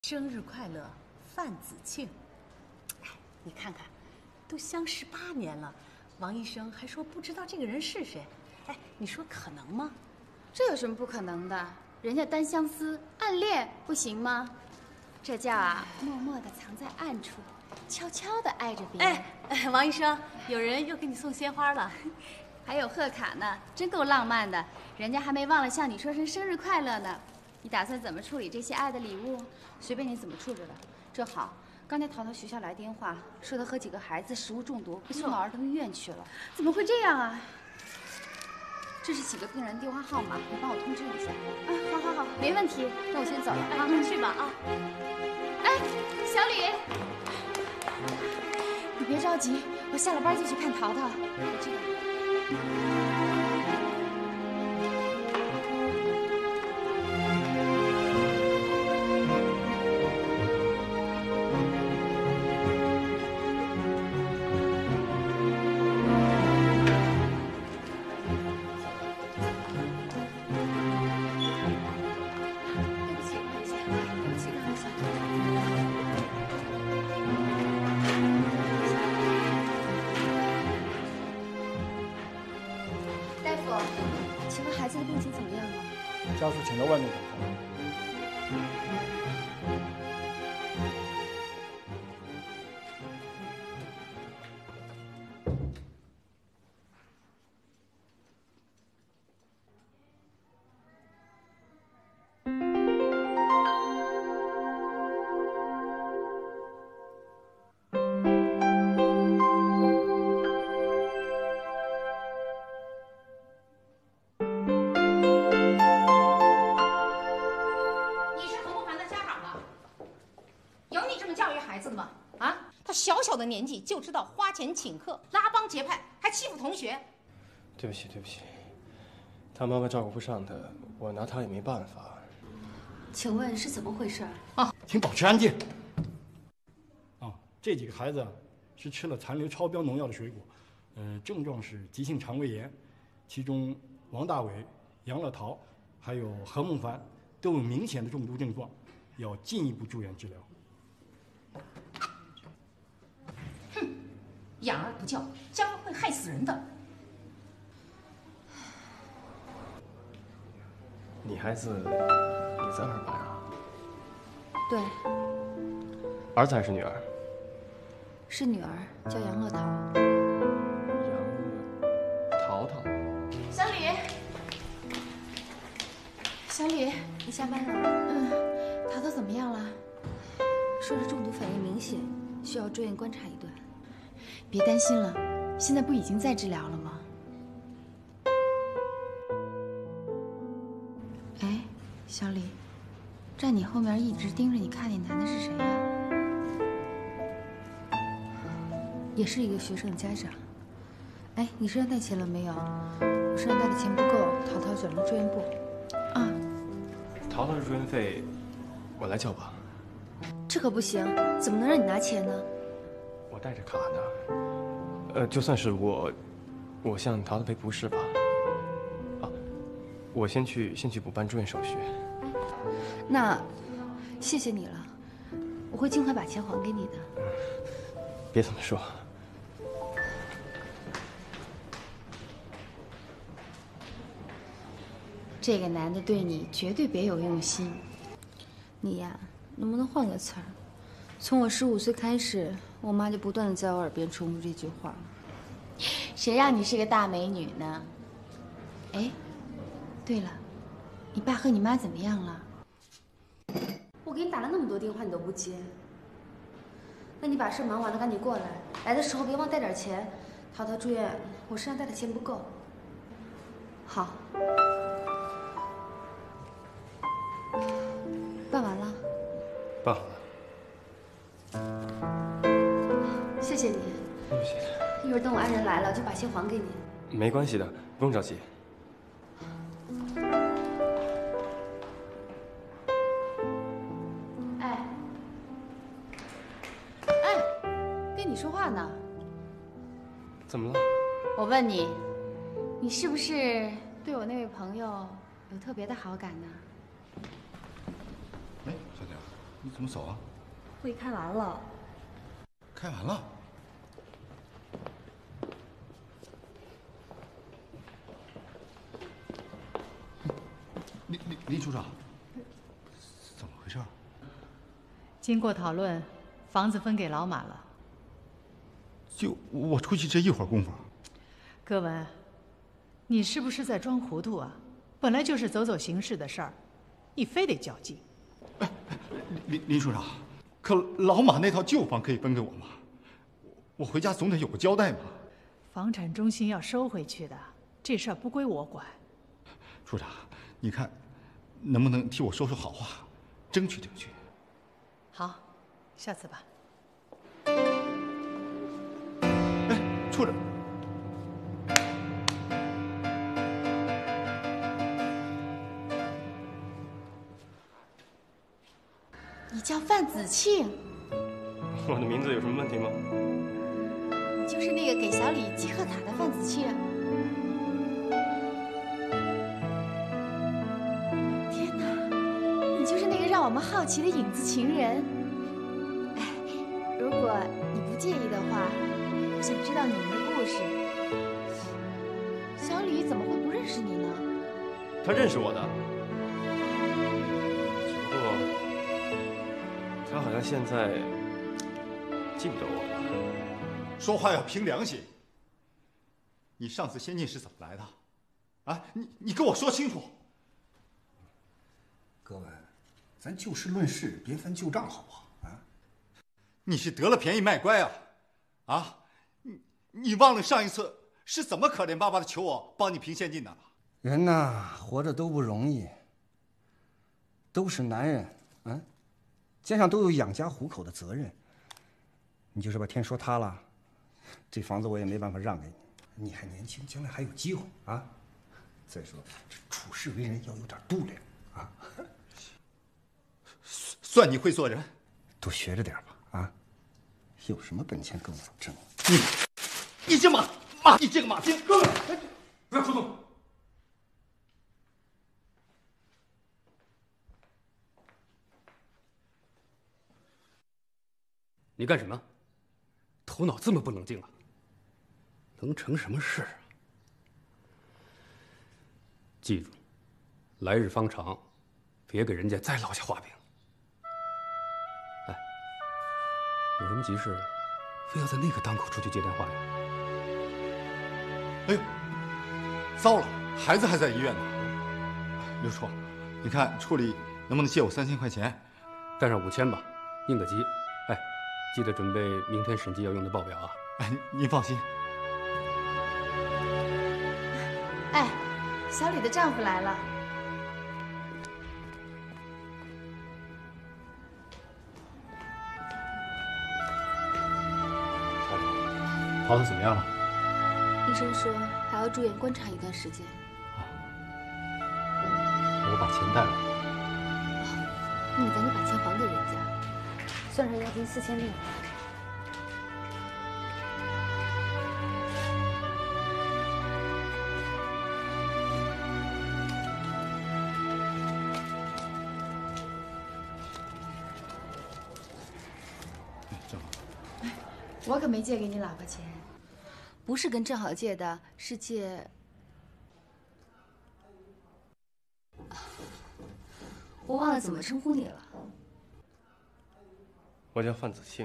生日快乐，范子庆。哎，你看看，都相识8年了，王医生还说不知道这个人是谁。哎，你说可能吗？ 这有什么不可能的？人家单相思，暗恋不行吗？这叫啊，默默地藏在暗处，悄悄地爱着别人。 哎，王医生，有人又给你送鲜花了， 还有贺卡呢，真够浪漫的。人家还没忘了向你说声生日快乐呢。你打算怎么处理这些爱的礼物？随便你怎么处置了。正好，刚才淘淘学校来电话，说他和几个孩子食物中毒，被送到儿童医院去了。怎么会这样啊？这是几个病人电话号码，你帮我通知一下。啊，好，没问题。那我先走了啊， 去吧啊。 哎，小李，你别着急，我下了班就去看淘淘。我知道。请问孩子的病情怎么样了？ 家属请到外面等候。 小小的年纪就知道花钱请客、拉帮结派，还欺负同学。 对不起，他妈妈照顾不上他，我拿他也没办法。 请问是怎么回事？ 啊，请保持安静。啊，这几个孩子是吃了残留超标农药的水果，症状是急性肠胃炎，其中王大伟、杨乐桃还有何梦凡都有明显的中毒症状，要进一步住院治疗。 养儿不教，将会害死人的。 你孩子也在2班啊？ 对。 儿子还是女儿？ 是女儿，叫杨乐桃。 杨乐淘。 小李，你下班了？淘淘怎么样了？说是中毒反应明显，需要住院观察一段。别担心了，现在不已经在治疗了吗？哎，小李，站你后面一直盯着你看那男的是谁呀？也是一个学生的家长。哎，你身上带钱了没有？我身上带的钱不够，淘淘转了住院部。啊， 淘淘的住院费，我来交吧。 这可不行，怎么能让你拿钱呢？ 我带着卡呢。就算是我向淘淘赔不是吧？啊，我先去补办住院手续。 那，谢谢你了，我会尽快把钱还给你的。 别这么说。 这个男的对你绝对别有用心。你呀，能不能换个词儿？从我15岁开始，我妈就不断的在我耳边重复这句话。谁让你是个大美女呢？哎，对了，你爸和你妈怎么样了？我给你打了那么多电话，你都不接。那你把事忙完了，赶紧过来。来的时候别忘带点钱。淘淘住院，我身上带的钱不够。好。办完了。 办好了。 谢谢你。 对不起。 一会儿等我爱人来了，就把钱还给你。 没关系的，不用着急。 跟你说话呢。 怎么了？ 我问你，你是不是对我那位朋友有特别的好感呢？ 哎，小姐， 你怎么走啊？ 会开完了。 开完了。林处长，怎么回事？ 经过讨论，房子分给老马了。 就我出去这一会儿功夫。 柯文，你是不是在装糊涂啊？本来就是走走形式的事儿，你非得较劲。 林处长，可老马那套旧房可以分给我吗？我回家总得有个交代嘛。 房产中心要收回去的，这事儿不归我管。 处长，你看，能不能替我说说好话，争取争取？ 好，下次吧。 哎，处长。 你叫范子庆， 我的名字有什么问题吗？ 你就是那个给小李寄贺卡的范子庆。天哪，你就是那个让我们好奇的影子情人。哎，如果你不介意的话，我想知道你们的故事。小李怎么会不认识你呢？ 他认识我的，只不过他好像现在记不得我了。 说话要凭良心。你上次先进是怎么来的？啊，你跟我说清楚。 各位，咱就事论事，别翻旧账，好不好？啊？ 你是得了便宜卖乖啊！啊，你忘了上一次是怎么可怜巴巴的求我帮你评先进的了？ 人呐，活着都不容易，都是男人，啊，肩上都有养家糊口的责任。你就是把天说塌了，这房子我也没办法让给你。你还年轻，将来还有机会啊！再说，这处事为人要有点度量啊！ 算你会做人， 多学着点吧啊！有什么本钱跟我争？ 你这马，你这个马兵！哥们，不要冲动。 你干什么？头脑这么不冷静啊？能成什么事啊？记住，来日方长，别给人家再落下话柄。哎，有什么急事，非要在那个当口出去接电话呀？ 哎呦，糟了，孩子还在医院呢。刘处，你看处里能不能借我3000块钱？ 带上5000吧，应个急。哎，记得准备明天审计要用的报表啊。 哎，您放心。 哎，小李的丈夫来了。 跑得怎么样了？ 医生说还要住院观察一段时间。 我把钱带来。 那你赶紧把钱还给人家，算上押金4600。我可没借给你老婆钱，不是跟正好借的，是借……我忘了怎么称呼你了。 我叫范子庆。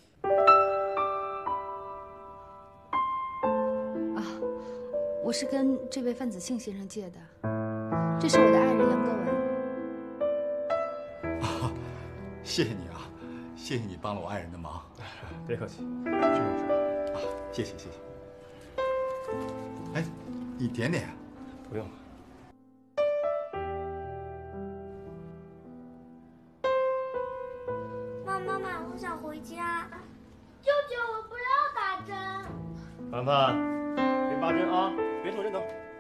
啊，我是跟这位范子庆先生借的，这是我的爱人杨歌文。 啊，谢谢你啊，谢谢你帮了我爱人的忙。 别客气， 是啊，谢谢谢谢。哎，你点点啊。 不用了。 妈妈，我想回家。舅舅，我不要打针。 凡凡，别拔针啊，别动针头。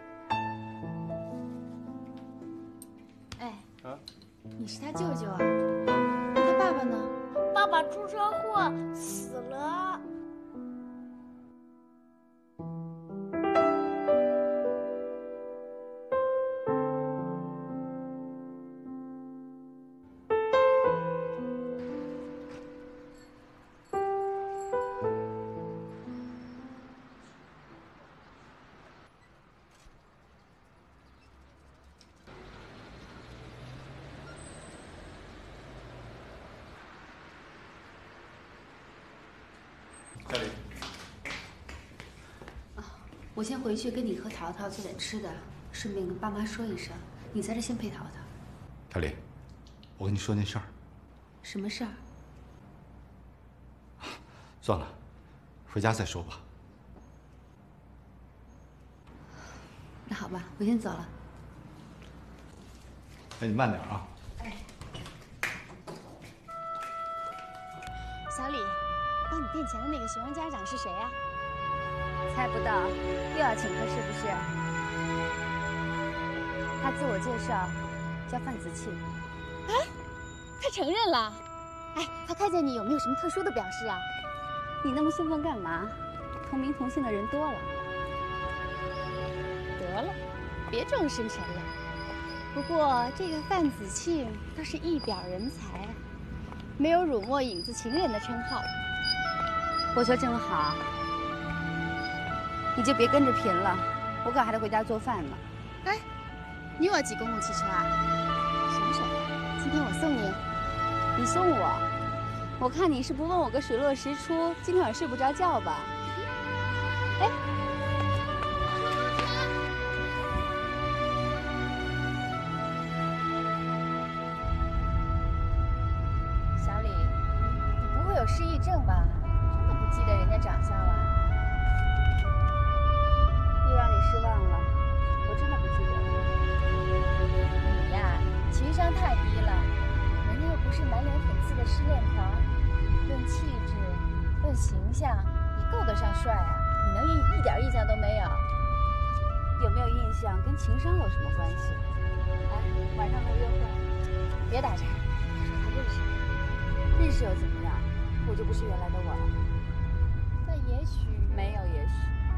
哎， 啊， 你是他舅舅啊？那他爸爸呢？ 爸爸出车祸死了。 我先回去跟你和淘淘做点吃的，顺便跟爸妈说一声，你在这先陪淘淘。 小李，我跟你说件事儿。 什么事儿？ 算了，回家再说吧。 那好吧，我先走了。 哎，你慢点啊。 哎， 小李，帮你垫钱的那个学生家长是谁呀？ 猜不到，又要请客是不是？他自我介绍叫范子庆。 啊，他承认了。哎，他看见你有没有什么特殊的表示啊？ 你那么兴奋干嘛？同名同姓的人多了。 得了，别装深沉了。不过这个范子庆倒是一表人才，没有辱没影子情人的称号。 我说正好，你就别跟着贫了，我可还得回家做饭呢。 哎，你有挤公共汽车啊？省省，今天我送你。 你送我？我看你是不问我个水落石出，今天晚上睡不着觉吧？哎。 小李，你不会有失忆症吧？真的不记得人家长相了？ 又让你失望了，我真的不记得。 你呀，情商太低了，人家又不是满脸粉刺的失恋狂，论气质，论形象，也够得上帅啊！你能一点印象都没有？ 有没有印象跟情商有什么关系？哎，晚上跟我约会， 别打岔，还认识。 认识又怎么样？我就不是原来的我了。 但也许没有也许。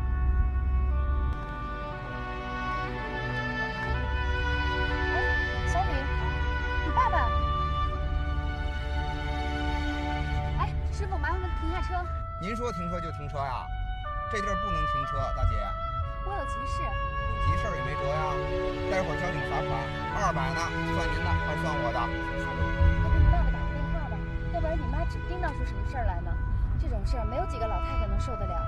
哎，小李，你爸爸。 哎，师傅，麻烦停下车。 您说停车就停车呀？这地儿不能停车，大姐。 我有急事。 有急事也没辙呀。待会儿交警罚款200呢，算您的还是算我的？ 小李，快给你爸爸打个电话吧，要不然你妈指不定闹出什么事儿来呢。这种事儿没有几个老太太能受得了。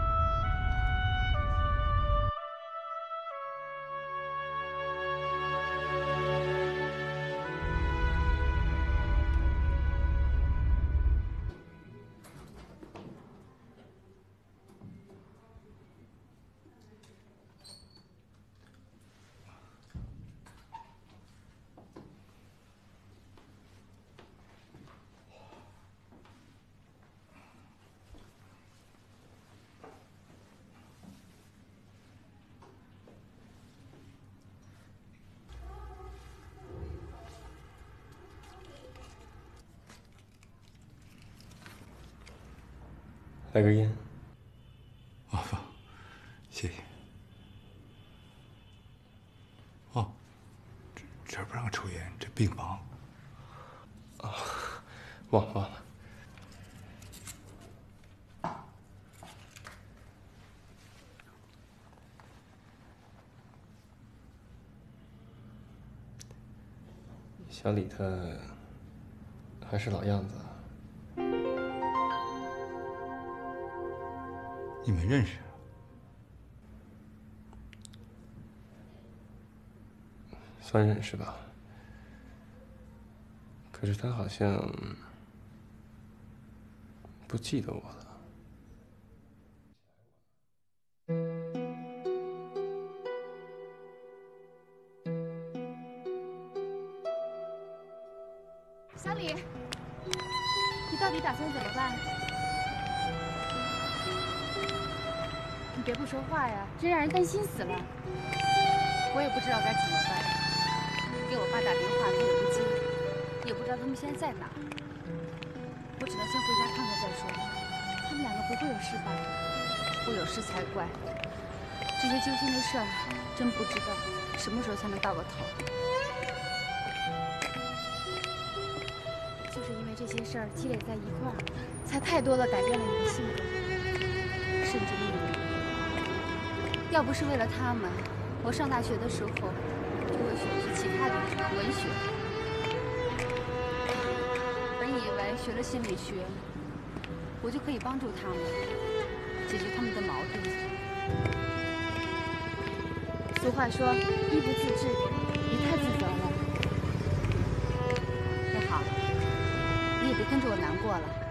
来根烟。 啊不，谢谢。哦，这儿不让抽烟，这病房。 啊，忘了。小李他还是老样子啊。 你们认识？ 算认识吧。可是他好像不记得我了。 小李，你到底打算怎么办？你别不说话呀，真让人担心死了。我也不知道该怎么办，给我爸打电话他也不接，也不知道他们现在在哪。我只能先回家看看再说。他们两个不会有事吧？ 会有事才怪。这些揪心的事儿，真不知道什么时候才能到个头。 就是因为这些事儿积累在一块儿，才太多的改变了你的性格，甚至命运。 要不是为了他们，我上大学的时候就会选择其他的文学。本以为学了心理学，我就可以帮助他们解决他们的矛盾。 俗话说，衣不自知，别太自责了。那好，你也别跟着我难过了。